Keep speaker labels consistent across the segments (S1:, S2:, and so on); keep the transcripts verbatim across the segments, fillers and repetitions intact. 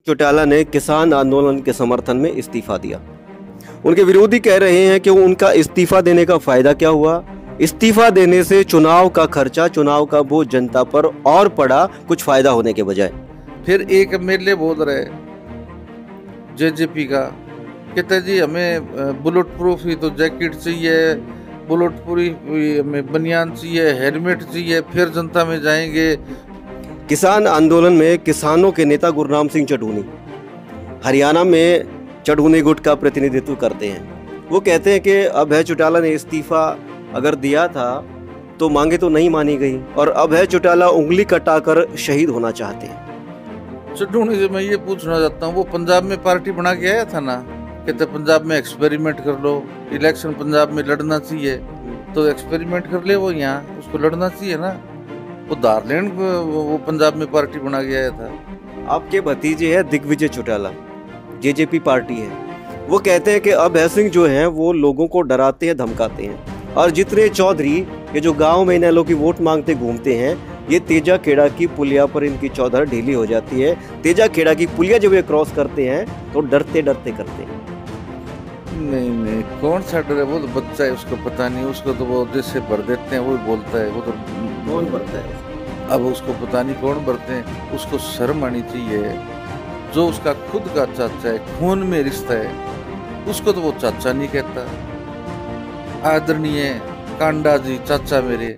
S1: चौटाला ने किसान आंदोलन के समर्थन में इस्तीफा दिया। उनके विरोधी कह रहे हैं कि उनका इस्तीफा देने का फायदा क्या हुआ। इस्तीफा देने से चुनाव का खर्चा, चुनाव का बोझ जनता पर और पड़ा, कुछ फायदा होने के बजाय।
S2: फिर एक एमएलए बोल रहे जेजेपी का, कहते जी हमें बुलेट प्रूफ ही तो जैकेट चाहिए, बुलेट प्रूफ हमें बनियान चाहिए, हेलमेट चाहिए, फिर जनता में जाएंगे।
S1: किसान आंदोलन में किसानों के नेता गुरनाम सिंह चढ़ूनी हरियाणा में चढ़ूनी गुट का प्रतिनिधित्व करते हैं। वो कहते हैं कि अभय चौटाला ने इस्तीफा अगर दिया था तो मांगे तो नहीं मानी गई और अभय चौटाला उंगली कटाकर शहीद होना चाहते हैं।
S2: चढ़ूनी से मैं ये पूछना चाहता हूँ, वो पंजाब में पार्टी बना के आया था ना, कहते पंजाब में एक्सपेरिमेंट कर लो, इलेक्शन पंजाब में लड़ना चाहिए, तो एक्सपेरिमेंट कर ले, वो यहाँ उसको लड़ना चाहिए ना। वो दार्लैंड वो पंजाब में पार्टी बना के आया था।
S1: आपके भतीजे है दिग्विजय चौटाला, जेजेपी पार्टी है। वो कहते हैं कि अभय सिंह जो हैं वो लोगों को डराते हैं, धमकाते हैं, और जितने चौधरी ये जो गांव में इन्हें लोग की वोट मांगते घूमते हैं, ये तेजा खेड़ा की पुलिया पर इनकी चौधर ढीली हो जाती है। तेजा खेड़ा की पुलिया जब ये क्रॉस करते हैं तो डरते डरते करते हैं।
S2: नहीं नहीं, कौन सा डर है, वो तो बच्चा है, उसको पता नहीं, उसको तो वो जैसे भर देते हैं वो बोलता है, वो तो
S1: कौन भरता है।
S2: अब उसको पता नहीं कौन भरते हैं, उसको शर्म आनी चाहिए। जो उसका खुद का चाचा है, खून में रिश्ता है, उसको तो वो चाचा नहीं कहता। आदरणीय कांडा जी चाचा मेरे।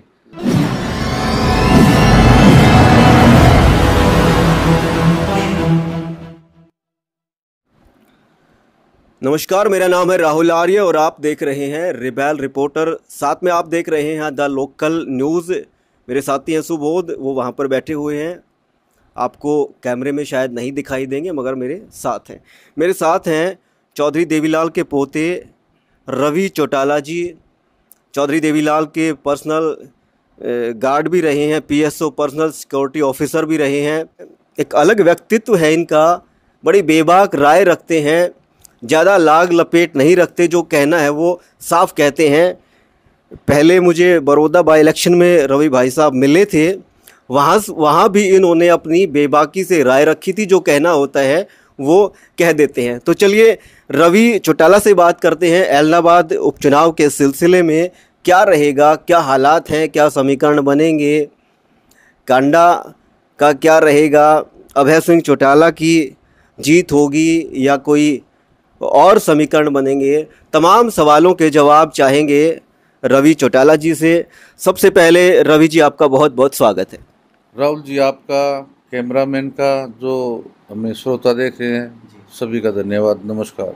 S1: नमस्कार, मेरा नाम है राहुल आर्य और आप देख रहे हैं रिबेल रिपोर्टर। साथ में आप देख रहे हैं द लोकल न्यूज़। मेरे साथी हैं सुबोध, वो वहाँ पर बैठे हुए हैं, आपको कैमरे में शायद नहीं दिखाई देंगे मगर मेरे साथ हैं। मेरे साथ हैं चौधरी देवीलाल के पोते रवि चौटाला जी। चौधरी देवीलाल के पर्सनल गार्ड भी रहे हैं, पीएसओ पर्सनल सिक्योरिटी ऑफिसर भी रहे हैं। एक अलग व्यक्तित्व है इनका, बड़ी बेबाक राय रखते हैं, ज़्यादा लाग लपेट नहीं रखते, जो कहना है वो साफ कहते हैं। पहले मुझे बड़ौदा बाई इलेक्शन में रवि भाई साहब मिले थे, वहाँ वहाँ भी इन्होंने अपनी बेबाकी से राय रखी थी, जो कहना होता है वो कह देते हैं। तो चलिए रवि चौटाला से बात करते हैं। एलनाबाद उपचुनाव के सिलसिले में क्या रहेगा, क्या हालात हैं, क्या समीकरण बनेंगे, कांडा का क्या रहेगा, अभय सिंह चौटाला की जीत होगी या कोई और समीकरण बनेंगे, तमाम सवालों के जवाब चाहेंगे रवि चौटाला जी से। सबसे पहले रवि जी, आपका बहुत बहुत स्वागत है।
S2: राहुल जी आपका, कैमरामैन का, जो हमें श्रोता देख रहे हैं, सभी का धन्यवाद, नमस्कार।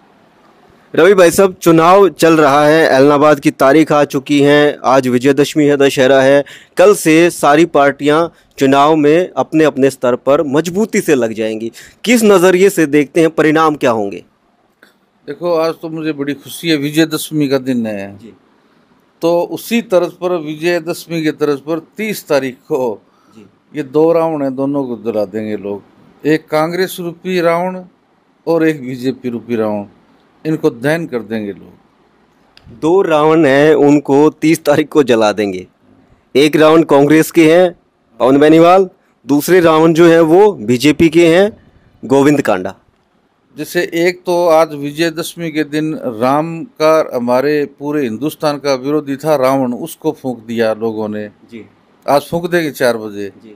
S1: रवि भाई साहब, चुनाव चल रहा है, एलनाबाद की तारीख आ चुकी हैं, आज विजयदशमी है, दशहरा है, कल से सारी पार्टियां चुनाव में अपने अपने स्तर पर मजबूती से लग जाएंगी। किस नज़रिए से देखते हैं, परिणाम क्या होंगे?
S2: देखो, आज तो मुझे बड़ी खुशी है, विजयदशमी का दिन है जी। तो उसी तर्ज पर विजयदशमी की तर्ज पर तीस तारीख को जी। ये दो रावण है, दोनों को जला देंगे लोग। एक कांग्रेस रूपी रावण और एक बीजेपी रूपी रावण, इनको दहन कर देंगे लोग।
S1: दो रावण हैं, उनको तीस तारीख को जला देंगे। एक रावण कांग्रेस के हैं पवन बेनीवाल, दूसरे रावण जो है वो बीजेपी के हैं गोविंद कांडा।
S2: जैसे एक तो आज विजयदशमी के दिन राम का, हमारे पूरे हिंदुस्तान का विरोधी था रावण, उसको फूंक दिया लोगों ने जी। आज फूंक देंगे चार बजे जी।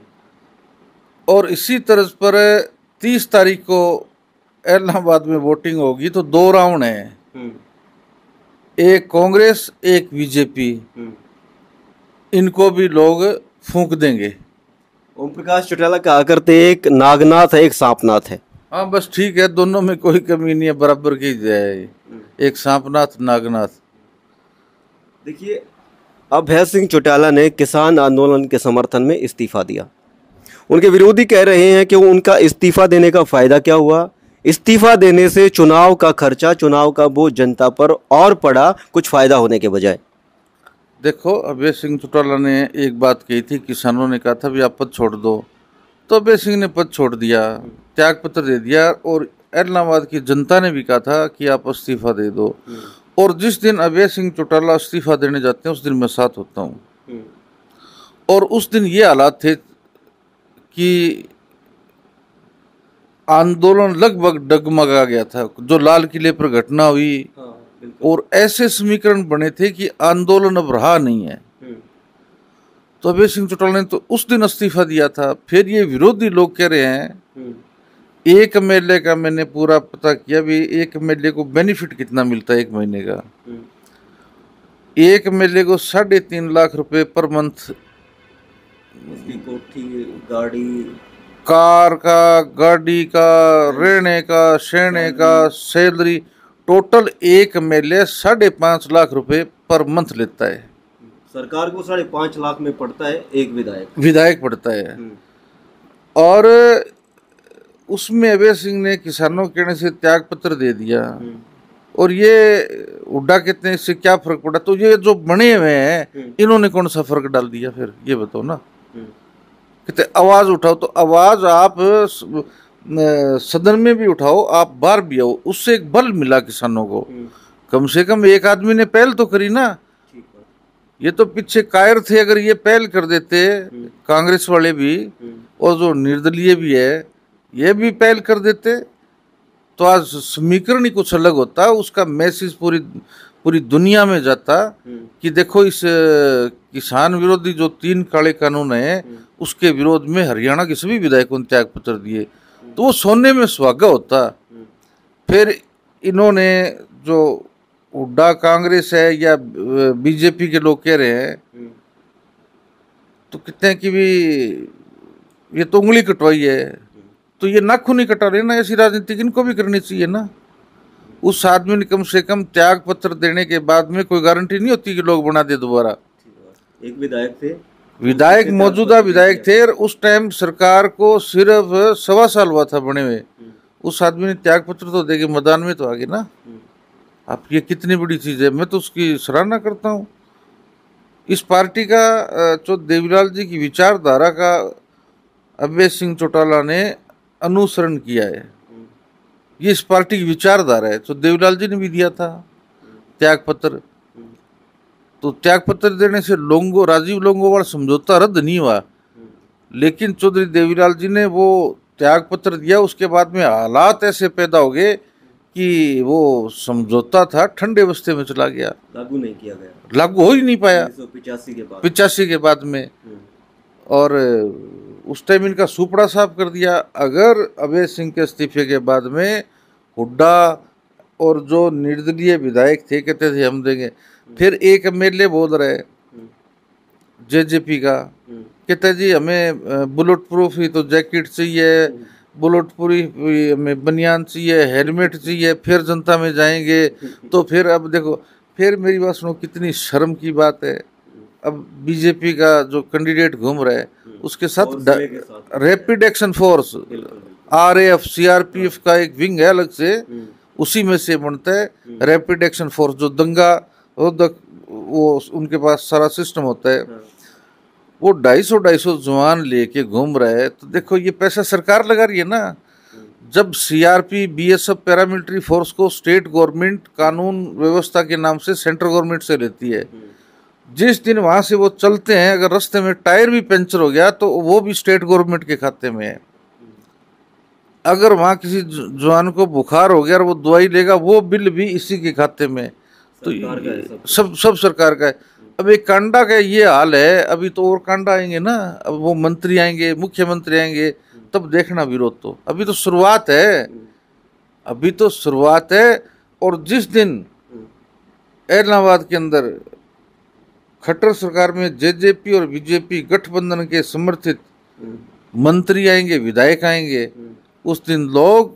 S2: और इसी तरह पर तीस तारीख को इलाहाबाद में वोटिंग होगी, तो दो रावण हैं, एक कांग्रेस एक बीजेपी, इनको भी लोग फूंक देंगे।
S1: ओम प्रकाश चौटाला कहा करते एक नागनाथ है, एक सांपनाथ है।
S2: हाँ बस ठीक है, दोनों में कोई कमी नहीं है, बराबर की जाए, एक सांपनाथ नागनाथ।
S1: देखिए, अभय सिंह चौटाला ने किसान आंदोलन के समर्थन में इस्तीफा दिया। उनके विरोधी कह रहे हैं कि उनका इस्तीफा देने का फायदा क्या हुआ। इस्तीफा देने से चुनाव का खर्चा, चुनाव का बोझ जनता पर और पड़ा, कुछ फायदा होने के बजाय।
S2: देखो, अभय सिंह चौटाला ने एक बात कही थी, किसानों ने कहा था भी आप पद छोड़ दो, तो अभय सिंह ने पद छोड़ दिया, त्याग पत्र दे दिया, और इलाहाबाद की जनता ने भी कहा था कि आप इस्तीफा दे दो। और जिस दिन अभय सिंह चौटाला इस्तीफा देने जाते हैं उस दिन मैं साथ होता हूँ। और उस दिन ये हालात थे कि आंदोलन लगभग डगमगा गया था। जो लाल किले पर घटना हुई, हाँ, और ऐसे समीकरण बने थे कि आंदोलन अब रहा नहीं है। तो अभय सिंह चौटाला ने तो उस दिन इस्तीफा दिया था। फिर ये विरोधी लोग कह रहे हैं, एक एमएलए का मैंने पूरा पता किया भी, एक एमएलए को बेनिफिट कितना मिलता है एक महीने का। एक एमएलए को साढ़े तीन लाख रुपए पर मंथ,
S1: उसकी कोठी, गाड़ी,
S2: कार का, गाड़ी का, रहने का, सहने का, सैलरी, टोटल एक एमएलए साढ़े पाँच लाख रुपए पर मंथ लेता है।
S1: सरकार को साढ़े पाँच लाख में पड़ता है एक विधायक
S2: विधायक पड़ता है। और उसमें अभय सिंह ने किसानों के कहने से त्याग पत्र दे दिया। और ये हुड्डा कहते हैं इससे क्या फर्क पड़ा। तो ये जो बने हुए हैं इन्होंने कौन सा फर्क डाल दिया फिर, ये बताओ ना। कहते आवाज उठाओ, तो आवाज आप सदन में भी उठाओ, आप बाहर भी आओ, उससे एक बल मिला किसानों को। कम से कम एक आदमी ने पहल तो करी ना। ये तो पीछे कायर थे, अगर ये पहल कर देते कांग्रेस वाले भी और जो निर्दलीय भी है ये भी पहल कर देते तो आज समीकरण ही कुछ अलग होता। उसका मैसेज पूरी पूरी दुनिया में जाता कि देखो इस किसान विरोधी जो तीन काले कानून है उसके विरोध में हरियाणा के सभी विधायकों ने त्याग पत्र दिए, तो वो सोने में सुहागा होता। फिर इन्होंने जो हुड्डा कांग्रेस है या बीजेपी के लोग कह रहे हैं तो कहते हैं कि भी ये तो उंगली कटवाई है, तो ये नाखून नहीं कटा रहे ना। ऐसी राजनीति इनको भी करनी चाहिए ना। उस आदमी ने कम से कम त्याग पत्र देने के बाद में कोई गारंटी नहीं होती कि लोग बना दे दोबारा।
S1: एक विधायक थे,
S2: विधायक मौजूदा विधायक थे, और उस टाइम सरकार को सिर्फ सवा साल हुआ था बने हुए। उस आदमी ने त्याग पत्र तो देके मैदान में तो आ गए ना। आप ये कितनी बड़ी चीज है, मैं तो उसकी सराहना करता हूँ। इस पार्टी का जो देवीलाल जी की विचारधारा का अभय सिंह चौटाला ने अनुसरण किया है। ये इस पार्टी की विचारधारा है। तो देवीलाल जी ने भी दिया था त्याग पत्र, तो त्याग पत्र देने से लोंगो राजीव लोंगोवाल समझौता रद्द नहीं हुआ, लेकिन चौधरी देवीलाल जी ने वो त्याग पत्र दिया। उसके बाद में हालात ऐसे पैदा हो गए कि वो समझौता था ठंडे अवस्थे में चला गया,
S1: लागू नहीं किया गया,
S2: लागू हो ही नहीं पाया
S1: पिचासी के बाद
S2: पिचासी के बाद में। और उस टाइम इनका सुपड़ा साफ कर दिया। अगर अभय सिंह के इस्तीफे के बाद में हुड्डा और जो निर्दलीय विधायक थे कहते थे हम देंगे, फिर एक एमएलए बोल रहे जेजेपी का, कहते जी हमें बुलेट प्रूफ ही तो जैकेट चाहिए, बुलेट प्रूफ हमें बनियान चाहिए, हेलमेट चाहिए, फिर जनता में जाएंगे। तो फिर अब देखो, फिर मेरी बात सुनो, कितनी शर्म की बात है। अब बीजेपी का जो कैंडिडेट घूम रहा है उसके साथ rapid action force RAF CRPF का एक विंग है अलग से, उसी में से बनता है रैपिड एक्शन फोर्स। जो दंगा वो उनके पास सारा सिस्टम होता है। वो ढाई सौ ढाई सौ जवान लेके घूम रहा है। तो देखो ये पैसा सरकार लगा रही है ना। जब सीआरपी बीएसएफ पैरामिलिट्री फोर्स को स्टेट गवर्नमेंट कानून व्यवस्था के नाम से सेंट्रल गवर्नमेंट से लेती है, जिस दिन वहां से वो चलते हैं अगर रास्ते में टायर भी पंचर हो गया तो वो भी स्टेट गवर्नमेंट के खाते में है। अगर वहां किसी जवान को बुखार हो गया और वो दवाई लेगा वो बिल भी इसी के खाते में। तो सब सब सरकार का है। अब एक कांडा का ये हाल है, अभी तो और कांडा आएंगे ना। अब वो मंत्री आएंगे, मुख्यमंत्री आएंगे, तब देखना विरोध। तो अभी तो शुरुआत है, अभी तो शुरुआत है। और जिस दिन इलाहाबाद के अंदर खट्टर सरकार में जेजेपी और बीजेपी गठबंधन के समर्थित मंत्री आएंगे, विधायक आएंगे, उस दिन लोग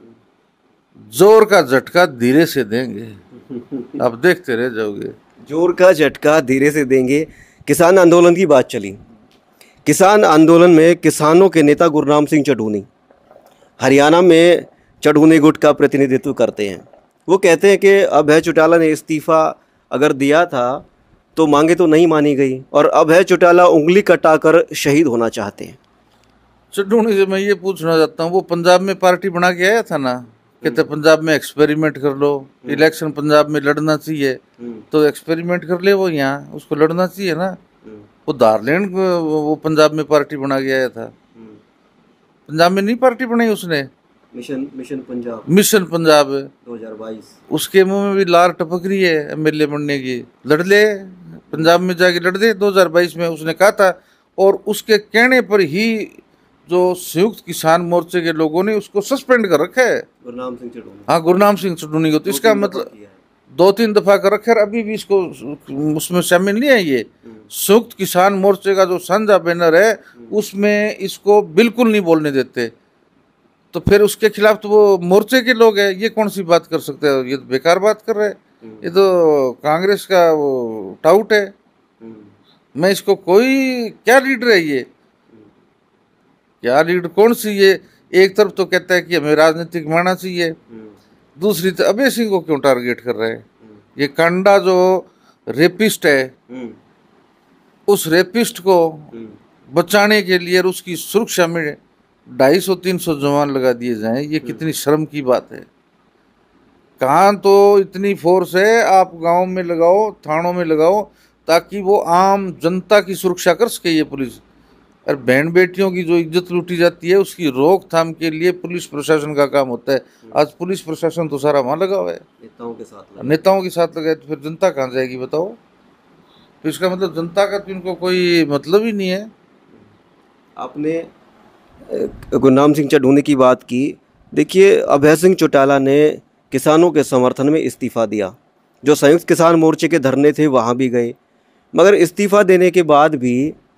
S2: जोर का झटका धीरे से देंगे। आप देखते रह जाओगे।
S1: जोर का झटका धीरे से देंगे। किसान आंदोलन की बात चली। किसान आंदोलन में किसानों के नेता गुरनाम सिंह चढ़ूनी हरियाणा में चढ़ूनी गुट का प्रतिनिधित्व करते हैं। वो कहते हैं कि अभय चौटाला ने इस्तीफा अगर दिया था तो मांगे तो नहीं मानी गई, और अभय चौटाला उंगली कटाकर शहीद होना चाहते हैं।
S2: चढ़ूनी से मैं ये पूछना चाहता हूँ, वो पंजाब में पार्टी बना के आया था ना, कहते पंजाब में एक्सपेरिमेंट कर लो, इलेक्शन पंजाब में लड़ना चाहिए, तो एक्सपेरिमेंट कर ले। वो यहाँ उसको लड़ना चाहिए ना। वो दार्लैंड वो पंजाब में पार्टी बना के आया था, पंजाब में नहीं पार्टी बनाई उसने।
S1: Mission mission Punjab
S2: mission Punjab है
S1: दो हज़ार बाईस,
S2: उसके मुंह में भी लार टपक रही है एमएलए बनने की। लड़ ले, पंजाब में जाके लड़ दे दो हज़ार बाईस में, उसने कहा था। और उसके कहने पर ही जो संयुक्त किसान मोर्चे के लोगों ने उसको सस्पेंड कर रखा है,
S1: गुरनाम सिंह चढ़ूनी।
S2: हाँ, गुरनाम सिंह चढ़ूनी को। तो इसका मतलब दो तीन दफा कर रखा है, अभी भी इसको उसमें शामिल नहीं है। ये संयुक्त किसान मोर्चे का जो साझा बैनर है उसमें इसको बिल्कुल नहीं बोलने देते। तो फिर उसके खिलाफ तो वो मोर्चे के लोग हैं, ये कौन सी बात कर सकते हैं? ये तो बेकार बात कर रहे हैं, ये तो कांग्रेस का वो टाउट है। मैं इसको कोई क्या लीडर है ये, क्या लीडर कौन सी? ये एक तरफ तो कहता है कि हमें राजनीतिक मानना चाहिए, दूसरी तरफ अभय सिंह को क्यों टारगेट कर रहे हैं? ये कांडा जो रेपिस्ट है, उस रेपिस्ट को बचाने के लिए और उसकी सुरक्षा में ढाई सौ तीन सौ जवान लगा दिए जाएं, ये कितनी शर्म की बात है। कहाँ तो इतनी फोर्स है, आप गांव में लगाओ, थानों में लगाओ, ताकि वो आम जनता की सुरक्षा कर सके ये पुलिस। और बहन बेटियों की जो इज्जत लूटी जाती है उसकी रोकथाम के लिए पुलिस प्रशासन का काम होता है। आज पुलिस प्रशासन तो सारा वहाँ लगा हुआ है, नेताओं के साथ नेताओं के साथ लगा है, तो फिर जनता कहाँ जाएगी बताओ? तो इसका मतलब जनता का तो इनको कोई मतलब ही नहीं है।
S1: आपने गुरनाम सिंह चढ़ूनी की बात की। देखिए, अभय सिंह चौटाला ने किसानों के समर्थन में इस्तीफ़ा दिया, जो संयुक्त किसान मोर्चे के धरने थे वहाँ भी गए, मगर इस्तीफ़ा देने के बाद भी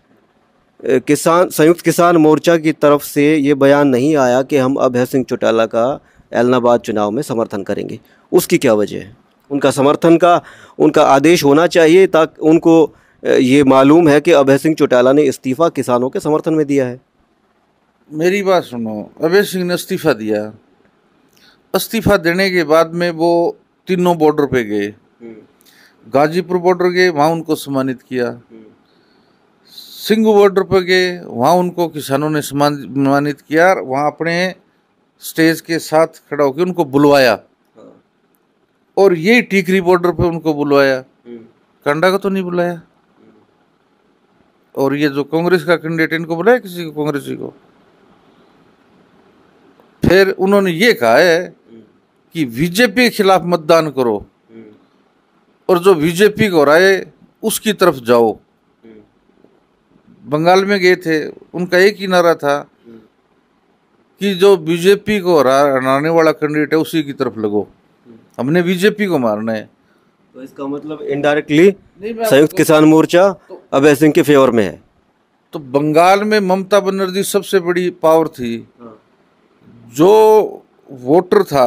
S1: किसान संयुक्त किसान मोर्चा की तरफ से ये बयान नहीं आया कि हम अभय सिंह चौटाला का ऐलनाबाद चुनाव में समर्थन करेंगे। उसकी क्या वजह है? उनका समर्थन का उनका आदेश होना चाहिए, ताकि उनको ये मालूम है कि अभय सिंह चौटाला ने इस्तीफ़ा किसानों के समर्थन में दिया है।
S2: मेरी बात सुनो, अभय सिंह ने इस्तीफ़ा दिया, इस्तीफ़ा देने के बाद में वो तीनों बॉर्डर पे गए, गाजीपुर बॉर्डर गए, वहाँ उनको सम्मानित किया, सिंगू बॉर्डर पर गए, वहाँ उनको किसानों ने सम्मानित किया, वहाँ अपने स्टेज के साथ खड़ा होकर उनको बुलवाया। और यही टीकरी बॉर्डर पे उनको बुलवाया, कांडा को तो नहीं बुलाया। और ये जो कांग्रेस का कैंडिडेट, इनको बुलाया किसी को, कांग्रेसी को? फिर उन्होंने ये कहा है कि बीजेपी के खिलाफ मतदान करो और जो बीजेपी को हराए उसकी तरफ जाओ। बंगाल में गए थे, उनका एक ही नारा था कि जो बीजेपी को हराने वाला कैंडिडेट है उसी की तरफ लगो, हमने बीजेपी को मारना है।
S1: तो इसका मतलब इनडायरेक्टली संयुक्त किसान मोर्चा तो, अभय सिंह के फेवर में है।
S2: तो बंगाल में ममता बनर्जी सबसे बड़ी पावर थी, जो वोटर था,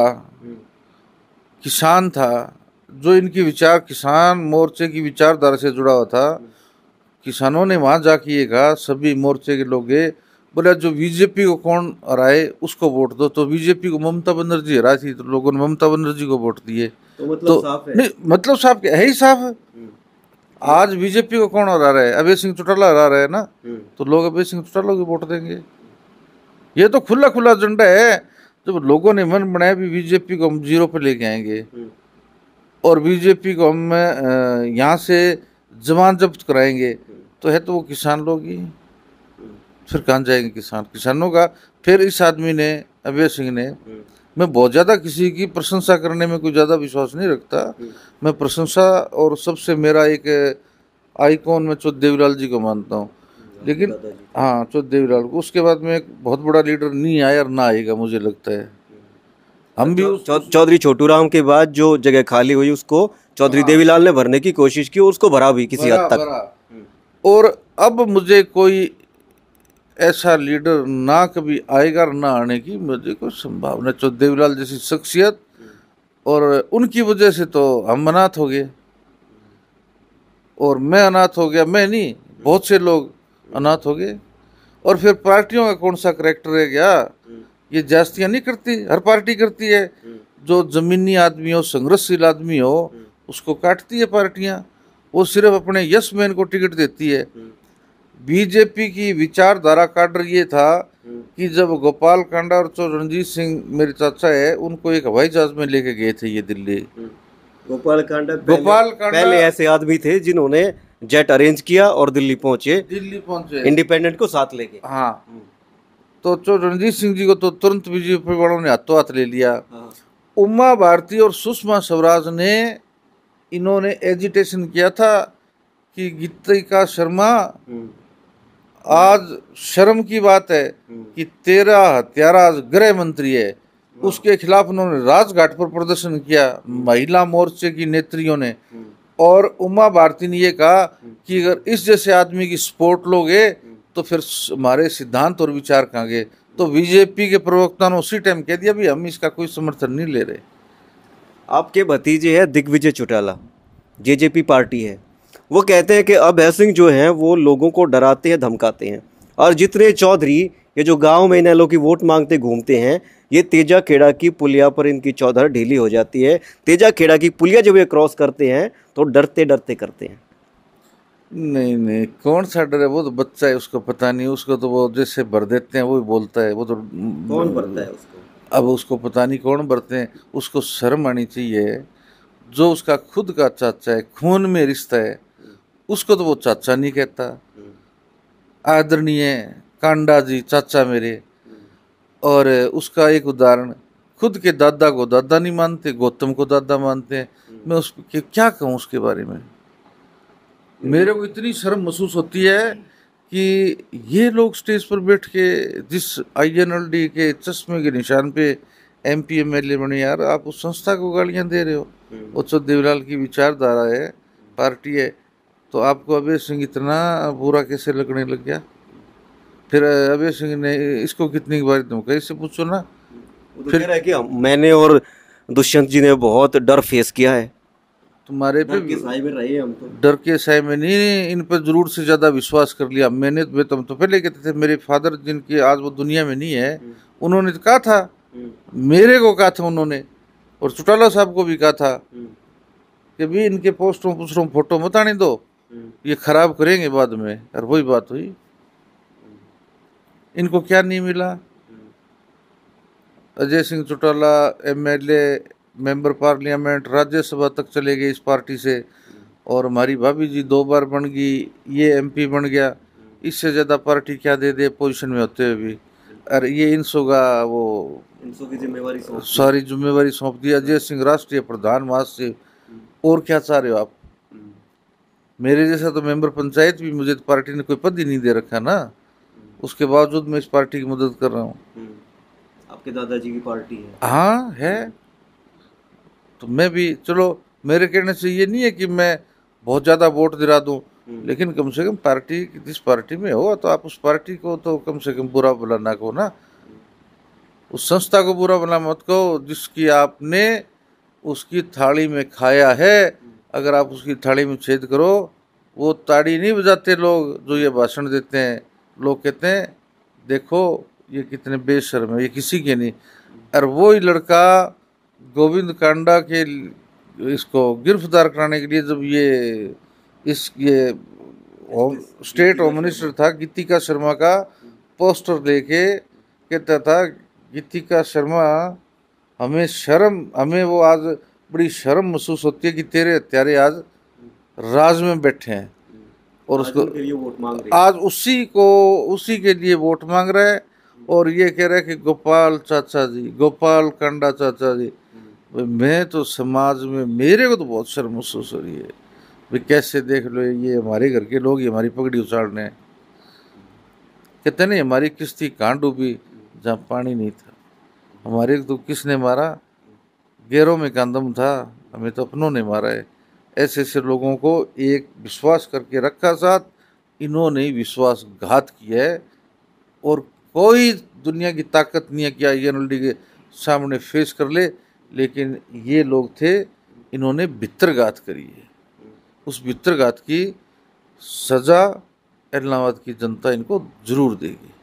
S2: किसान था, जो इनकी विचार किसान मोर्चे की विचारधारा से जुड़ा हुआ था, किसानों ने वहाँ जाके ये कहा, सभी मोर्चे के लोग गए, बोले जो बीजेपी को कौन हराए उसको वोट दो। तो बीजेपी को ममता बनर्जी हराई थी, तो लोगों ने ममता बनर्जी को वोट दिए।
S1: तो मतलब
S2: तो,
S1: साफ है।
S2: नहीं मतलब साफ है ही साफ है। आज बीजेपी को कौन हरा रहा है? अभय सिंह चौटाला हरा रहा है ना, तो लोग अभय सिंह चौटाला को वोट देंगे। ये तो खुला खुला एजेंडा है। जब लोगों ने मन बनाया भी बीजेपी को हम जीरो पे लेके आएंगे और बीजेपी को हम यहाँ से जवान जब्त कराएंगे, तो है तो वो किसान लोग ही। फिर कहाँ जाएंगे किसान? किसानों का फिर इस आदमी ने, अभय सिंह ने, मैं बहुत ज़्यादा किसी की प्रशंसा करने में कोई ज़्यादा विश्वास नहीं रखता। मैं प्रशंसा और सबसे मेरा एक आइकॉन में चौधरी देवीलाल जी को मानता हूँ, लेकिन हाँ चौधरी देवीलाल को। उसके बाद में एक बहुत बड़ा लीडर नहीं आया और ना आएगा मुझे लगता है। हम भी
S1: चौधरी छोटू राम के बाद जो जगह खाली हुई उसको चौधरी देवीलाल ने भरने की कोशिश की, उसको भरा भी किसी हद तक।
S2: और अब मुझे कोई ऐसा लीडर ना कभी आएगा ना आने की मुझे कोई संभावना। चौधरी देवीलाल जैसी शख्सियत, और उनकी वजह से तो हम अनाथ हो गए, और मैं अनाथ हो गया, मैं नहीं, बहुत से लोग अनाथ हो गए। और फिर पार्टियों का कौन सा करैक्टर है क्या? ये जास्तियाँ नहीं करती, हर पार्टी करती है। जो जमीनी आदमी हो, संघर्षशील आदमी हो, उसको काटती है पार्टियाँ। वो सिर्फ अपने यस मैन को टिकट देती है। बीजेपी की विचारधारा काडर ये था कि जब गोपाल कांडा और जो रणजीत सिंह मेरे चाचा है, उनको एक हवाई जहाज में लेके गए थे ये दिल्ली।
S1: गोपाल कांडा
S2: गोपाल कांडा
S1: पहले ऐसे आदमी थे जिन्होंने जेट अरेंज किया और दिल्ली पहुंचे,
S2: दिल्ली पहुंचे
S1: इंडिपेंडेंट को साथ लेके।
S2: हाँ, तो जो रणजीत सिंह जी को तो तुरंत बीजेपी वालों ने हाथों हाथ ले लिया। उमा भारती और सुषमा स्वराज ने इन्होंने एजिटेशन किया था कि गीतिका शर्मा, आज शर्म की बात है कि तेरा हत्यारा गृह मंत्री है, उसके खिलाफ उन्होंने राजघाट पर प्रदर्शन किया महिला मोर्चे की नेत्रियों ने। और उमा भारती ने ये कहा कि अगर इस जैसे आदमी की सपोर्ट लोगे तो फिर हमारे सिद्धांत और विचार कहाँ गए। तो बीजेपी के प्रवक्ता ने उसी टाइम कह दिया भी हम इसका कोई समर्थन नहीं ले रहे।
S1: आपके भतीजे हैं दिग्विजय चौटाला, जेजेपी पार्टी है, वो कहते हैं कि अभय सिंह जो हैं वो लोगों को डराते हैं, धमकाते हैं, और जितने चौधरी ये जो गांव में इन लोग की वोट मांगते घूमते हैं, ये तेजा खेड़ा की पुलिया पर इनकी चौधर ढीली हो जाती है। तेजा खेड़ा की पुलिया जब ये क्रॉस करते हैं तो डरते डरते करते हैं।
S2: नहीं नहीं, कौन सा डर है, वो तो बच्चा है, उसको पता नहीं, उसको तो वो जैसे भर देते हैं वो ही बोलता है। वो तो
S1: कौन भरता है उसको?
S2: अब उसको पता नहीं कौन भरते हैं, उसको शर्म आनी चाहिए। जो उसका खुद का चाचा है, खून में रिश्ता है, उसको तो वो चाचा नहीं कहता। आदरणीय कांडा जी चाचा मेरे, और उसका एक उदाहरण, खुद के दादा को दादा नहीं मानते, गौतम को दादा मानते हैं। मैं उस क्या कहूँ उसके बारे में, मेरे को इतनी शर्म महसूस होती है कि ये लोग स्टेज पर बैठ के जिस आईएनएलडी के चश्मे के निशान पे एमपी एमएलए बने, यार आप उस संस्था को गालियां दे रहे हो। उच्च देवलाल की विचारधारा है, पार्टी है, तो आपको अभय सिंह इतना बुरा कैसे लगने लग गया? फिर अभय सिंह ने इसको कितनी बार धमकाई, इससे पूछो ना।
S1: तो फिर है कि मैंने और दुष्यंत जी ने बहुत डर फेस किया है।
S2: तुम्हारे पे
S1: डर के साए में रहे हम तो।
S2: डर के साए में नहीं, इन पर जरूर से ज्यादा विश्वास कर लिया मैंने। तुम तो पहले कहते थे, मेरे फादर जिनके आज वो दुनिया में नहीं है, उन्होंने तो कहा था, मेरे को कहा था उन्होंने, और चौटाला साहब को भी कहा था कि भी इनके पोस्टों पोस्टों फोटो मत आने दो, ये खराब करेंगे बाद में। और वही बात हुई। इनको क्या नहीं मिला? Ajay Singh Chautala MLA, member parliament, Rajya Sabha तक चले गए इस पार्टी से, और हमारी भाभी जी दो बार बन गई, ये एमपी बन गया। इससे ज़्यादा पार्टी क्या दे दे पोजीशन में होते हुए भी। और ये इनसो का वो
S1: इनसो की जिम्मेवारी
S2: सारी जिम्मेवारी सौंप दी। अजय सिंह राष्ट्रीय प्रधान महासचिव, और क्या चाह रहे हो आप? मेरे जैसा तो मेंबर पंचायत भी मुझे तो पार्टी ने कोई पद ही नहीं दे रखा ना, उसके बावजूद मैं इस पार्टी की मदद कर रहा हूँ।
S1: आपके दादाजी की पार्टी है?
S2: हाँ है। तो मैं भी, चलो मेरे कहने से ये नहीं है कि मैं बहुत ज़्यादा वोट दिला दूं, लेकिन कम से कम पार्टी जिस पार्टी में हो तो आप उस पार्टी को तो कम से कम बुरा भला ना कहो ना, उस संस्था को बुरा भला मत कहो जिसकी आपने उसकी थाली में खाया है। अगर आप उसकी थाली में छेद करो, वो ताड़ी नहीं बजाते लोग जो ये भाषण देते हैं। लोग कहते हैं देखो ये कितने बेशर्म है, ये किसी के नहीं। और वो ही लड़का गोविंद कांडा के इसको गिरफ्तार कराने के लिए जब ये इस ये होम स्टेट होम मिनिस्टर था, गीतिका शर्मा का पोस्टर लेके कहता था, गीतिका शर्मा हमें शर्म, हमें वो आज बड़ी शर्म महसूस होती है कि तेरे हत्यारे आज राज में बैठे हैं, और उसको
S1: वोट मांग रहे
S2: आज उसी को उसी के लिए वोट मांग रहा है। और ये कह रहा है कि गोपाल चाचा जी, गोपाल कांडा चाचा जी। मैं तो समाज में, मेरे को तो बहुत शर्म महसूस हो रही है भाई, कैसे देख लो ये हमारे घर के लोग ही हमारी पगड़ी उछाड़ने हैं। कहते नहीं हमारी किश्ती कहाँ डूबी जहाँ पानी नहीं था, हमारे तो किसने मारा, गैरों में कंदम था, हमें तो अपनों ने मारा है। ऐसे ऐसे लोगों को एक विश्वास करके रखा साथ, इन्होंने विश्वासघात किया है। और कोई दुनिया की ताकत नहीं है कि आईएनएलडी के सामने फेस कर ले, लेकिन ये लोग थे, इन्होंने भित्रघात करी है। उस भित्रघात की सजा इलाहाबाद की जनता इनको जरूर देगी।